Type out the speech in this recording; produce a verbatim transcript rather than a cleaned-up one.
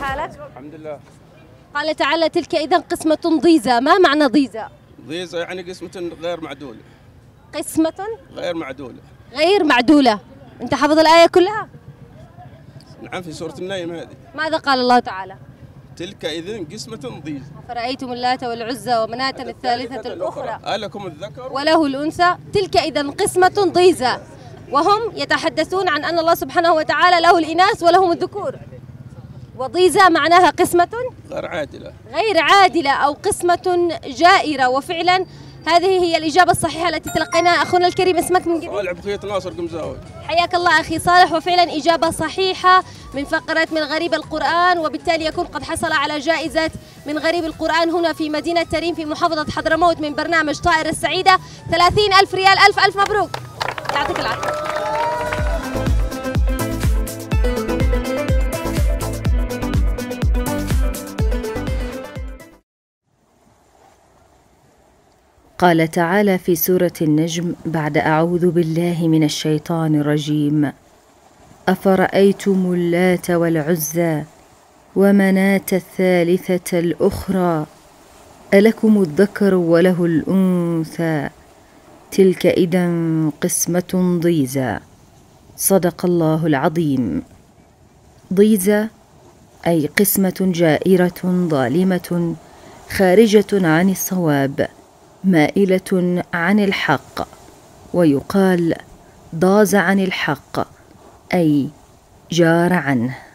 حالك؟ الحمد لله. قال تعالى تلك إذا قسمة ضيزى، ما معنى ضيزى؟ ضيزى يعني قسمة غير معدولة. قسمة غير معدولة. غير معدولة. أنت حافظ الآية كلها؟ نعم، في سورة النجم هذه. ماذا قال الله تعالى؟ تلك إذن قسمة ضيزى. فرأيتم اللات والعزى ومناة الثالثة الأخرى ألكم الذكر وله الأنثى تلك إذا قسمة ضيزى، وهم يتحدثون عن أن الله سبحانه وتعالى له الإناث ولهم الذكور. وضيزى معناها قسمة غير عادلة غير عادلة أو قسمة جائرة، وفعلا هذه هي الإجابة الصحيحة التي تلقيناها. أخونا الكريم اسمك من قبل؟ صالح بخيت ناصر قمزاوي. حياك الله أخي صالح، وفعلا إجابة صحيحة من فقرة من غريب القرآن، وبالتالي يكون قد حصل على جائزة من غريب القرآن هنا في مدينة تريم في محافظة حضرموت من برنامج طائر السعيدة. ثلاثين ألف ريال. ألف ألف مبروك، يعطيك العافية. قال تعالى في سورة النجم بعد أعوذ بالله من الشيطان الرجيم: أفرأيتم اللات والعزى ومناة الثالثة الأخرى ألكم الذكر وله الأنثى تلك إذا قسمة ضيزى. صدق الله العظيم. ضيزى أي قسمة جائرة ظالمة خارجة عن الصواب مائلة عن الحق، ويقال ضاز عن الحق أي جار عنه.